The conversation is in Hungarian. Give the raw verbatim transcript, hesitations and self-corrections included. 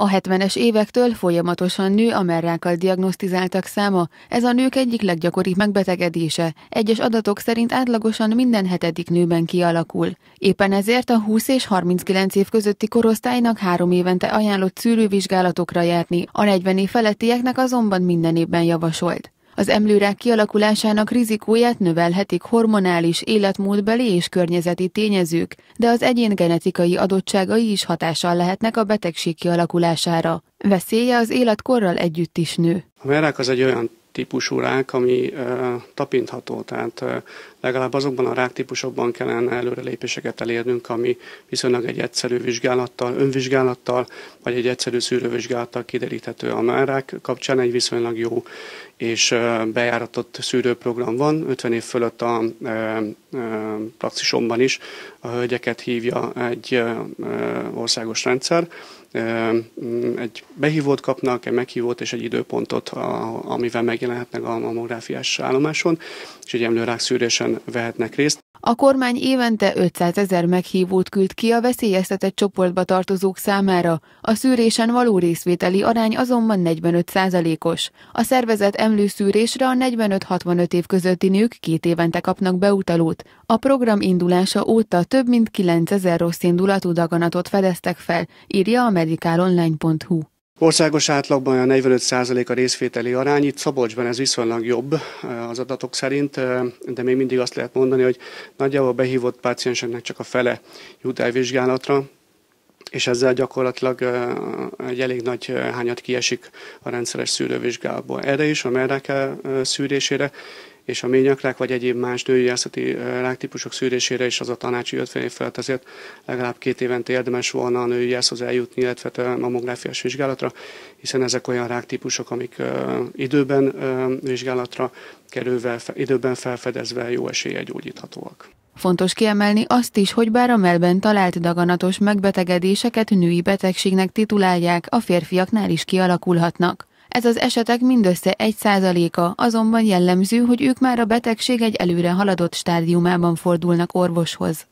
A hetvenes évektől folyamatosan nő a mellrákkal diagnosztizáltak száma, ez a nők egyik leggyakoribb megbetegedése, egyes adatok szerint átlagosan minden hetedik nőben kialakul. Éppen ezért a húsz és harminckilenc év közötti korosztálynak három évente ajánlott szűrővizsgálatokra járni, a negyven év felettieknek azonban minden évben javasolt. Az emlőrák kialakulásának rizikóját növelhetik hormonális, életmódbeli és környezeti tényezők, de az egyén genetikai adottságai is hatással lehetnek a betegség kialakulására. Veszélye az életkorral együtt is nő. A mellrák az egy olyan típusú rák, ami uh, tapintható, tehát uh, legalább azokban a ráktípusokban kellene előrelépéseket elérnünk, ami viszonylag egy egyszerű vizsgálattal, önvizsgálattal, vagy egy egyszerű szűrővizsgálattal kideríthető. A mellrák kapcsán egy viszonylag jó és uh, bejáratott szűrőprogram van, ötven év fölött a uh, uh, praxisomban is a hölgyeket hívja egy uh, országos rendszer. Egy behívót kapnak, egy meghívót és egy időpontot, amivel megjelenhetnek a mammográfiás állomáson, és egy emlőrák szűrésen vehetnek részt. A kormány évente ötszázezer meghívót küld ki a veszélyeztetett csoportba tartozók számára, a szűrésen való részvételi arány azonban negyvenöt százalékos. A szervezett emlőszűrésre a negyvenöt-hatvanöt év közötti nők két évente kapnak beutalót. A program indulása óta több mint kilencezer rosszindulatú daganatot fedeztek fel, írja a medicalonline pont hu. Országos átlagban a negyvenöt százalék a részvételi arány, itt Szabolcsban ez viszonylag jobb az adatok szerint, de még mindig azt lehet mondani, hogy nagyjából a behívott pácienseknek csak a fele jut el vizsgálatra, és ezzel gyakorlatilag egy elég nagy hányad kiesik a rendszeres szűrővizsgálatból. Erre is, a mellrák szűrésére, és a ményakrák vagy egyéb más nőgyógyászati ráktípusok szűrésére is az a tanács ötven év felett, ezért legalább két évente érdemes volna a nőgyógyászhoz eljutni, illetve a mammográfiás vizsgálatra, hiszen ezek olyan ráktípusok, amik időben vizsgálatra kerülve, időben felfedezve jó eséllyel gyógyíthatóak. Fontos kiemelni azt is, hogy bár a mellben talált daganatos megbetegedéseket női betegségnek titulálják, a férfiaknál is kialakulhatnak. Ez az esetek mindössze egy százaléka, azonban jellemző, hogy ők már a betegség egy előre haladott stádiumában fordulnak orvoshoz.